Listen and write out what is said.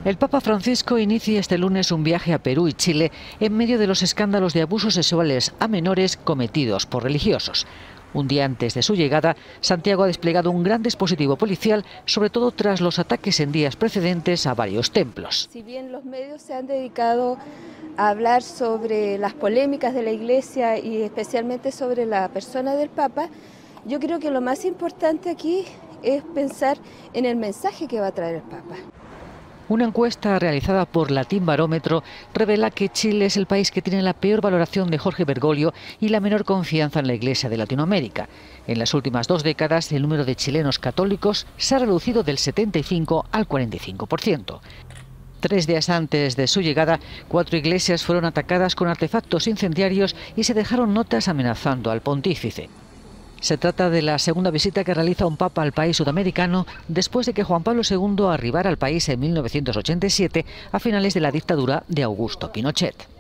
El Papa Francisco inicia este lunes un viaje a Perú y Chile en medio de los escándalos de abusos sexuales a menores cometidos por religiosos. Un día antes de su llegada, Santiago ha desplegado un gran dispositivo policial, sobre todo tras los ataques en días precedentes a varios templos. Si bien los medios se han dedicado a hablar sobre las polémicas de la Iglesia y especialmente sobre la persona del Papa, yo creo que lo más importante aquí es pensar en el mensaje que va a traer el Papa. Una encuesta realizada por Latinbarómetro revela que Chile es el país que tiene la peor valoración de Jorge Bergoglio y la menor confianza en la Iglesia de Latinoamérica. En las últimas 2 décadas, el número de chilenos católicos se ha reducido del 75 al 45%. 3 días antes de su llegada, 4 iglesias fueron atacadas con artefactos incendiarios y se dejaron notas amenazando al pontífice. Se trata de la segunda visita que realiza un papa al país sudamericano después de que Juan Pablo II arribara al país en 1987 a finales de la dictadura de Augusto Pinochet.